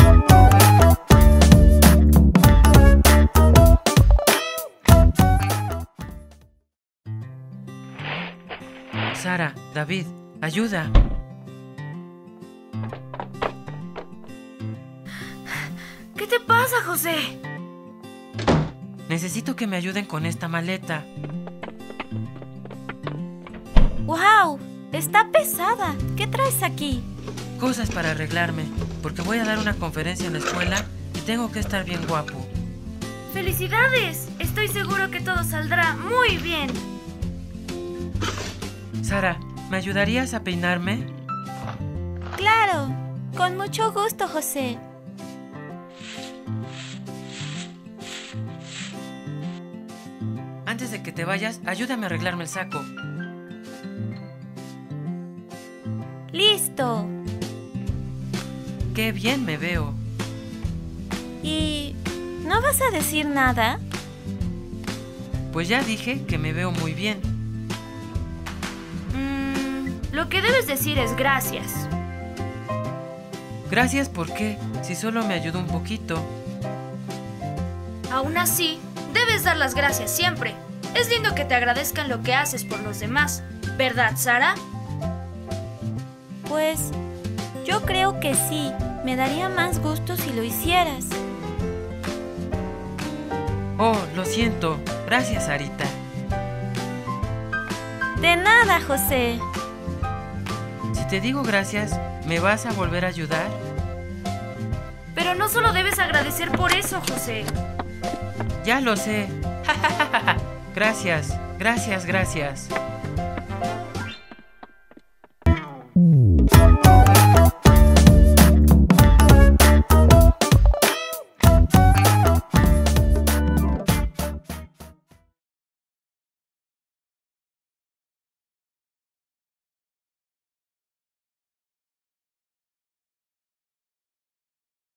Sara, David, ayuda. ¿Qué te pasa, José? Necesito que me ayuden con esta maleta. ¡Wow! Está pesada. ¿Qué traes aquí? Cosas para arreglarme, porque voy a dar una conferencia en la escuela y tengo que estar bien guapo. ¡Felicidades! Estoy seguro que todo saldrá muy bien. Sara, ¿me ayudarías a peinarme? Claro, con mucho gusto, José. Antes de que te vayas, ayúdame a arreglarme el saco. ¡Listo! ¡Qué bien me veo! ¿Y no vas a decir nada? Pues ya dije que me veo muy bien. Lo que debes decir es gracias. Gracias, ¿por qué? Si solo me ayudó un poquito. Aún así, debes dar las gracias siempre. Es lindo que te agradezcan lo que haces por los demás, ¿verdad, Sara? Pues yo creo que sí. Me daría más gusto si lo hicieras. Oh, lo siento. Gracias, Sarita. De nada, José. Si te digo gracias, ¿me vas a volver a ayudar? Pero no solo debes agradecer por eso, José. Ya lo sé. Gracias, gracias, gracias.